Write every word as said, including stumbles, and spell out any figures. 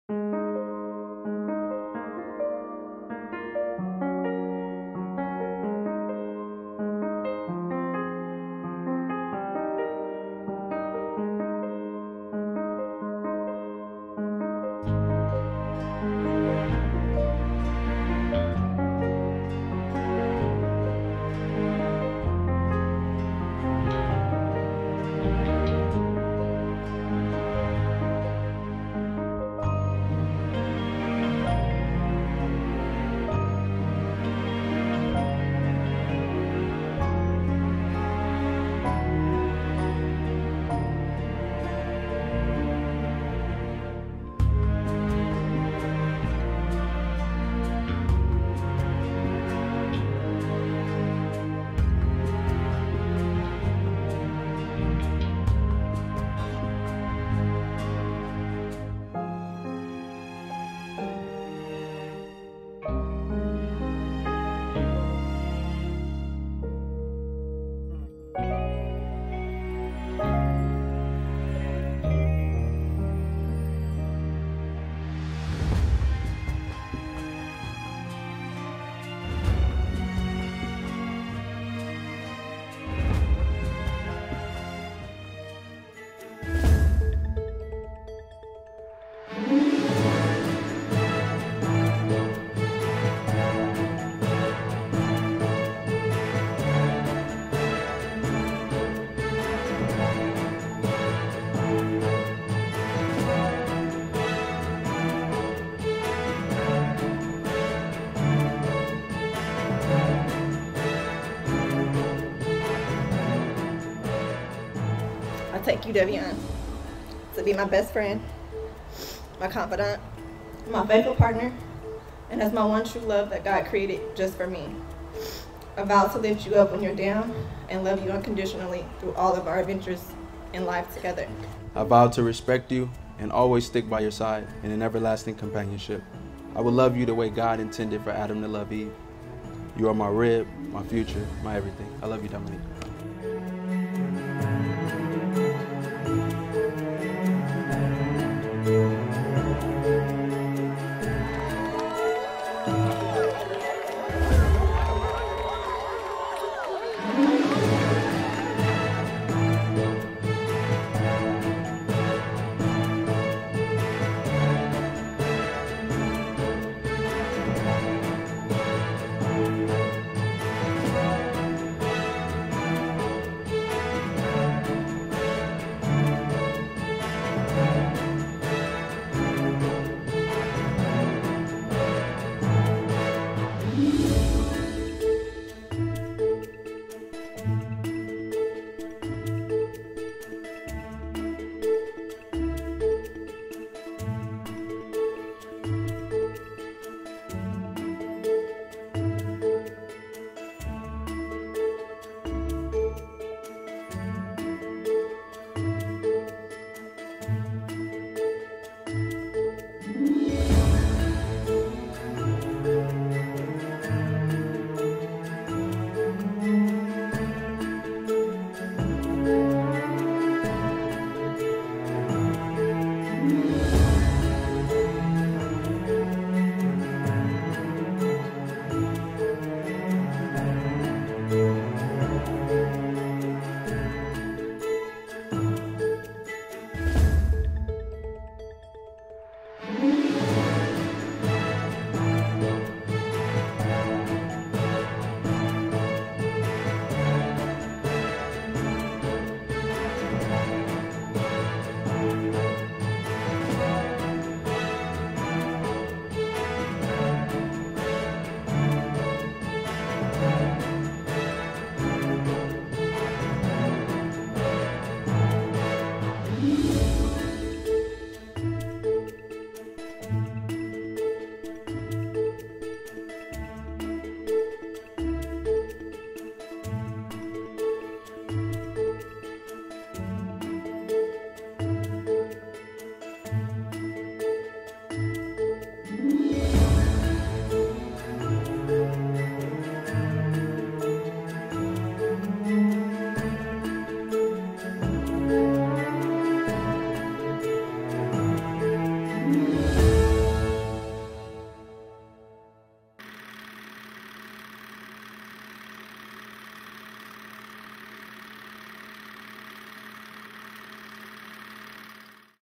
I take you, Devion, to be my best friend, my confidant, my faithful partner, and as my one true love that God created just for me. I vow to lift you up when you're down and love you unconditionally through all of our adventures in life together. I vow to respect you and always stick by your side in an everlasting companionship. I will love you the way God intended for Adam to love Eve. You are my rib, my future, my everything. I love you, Dominique.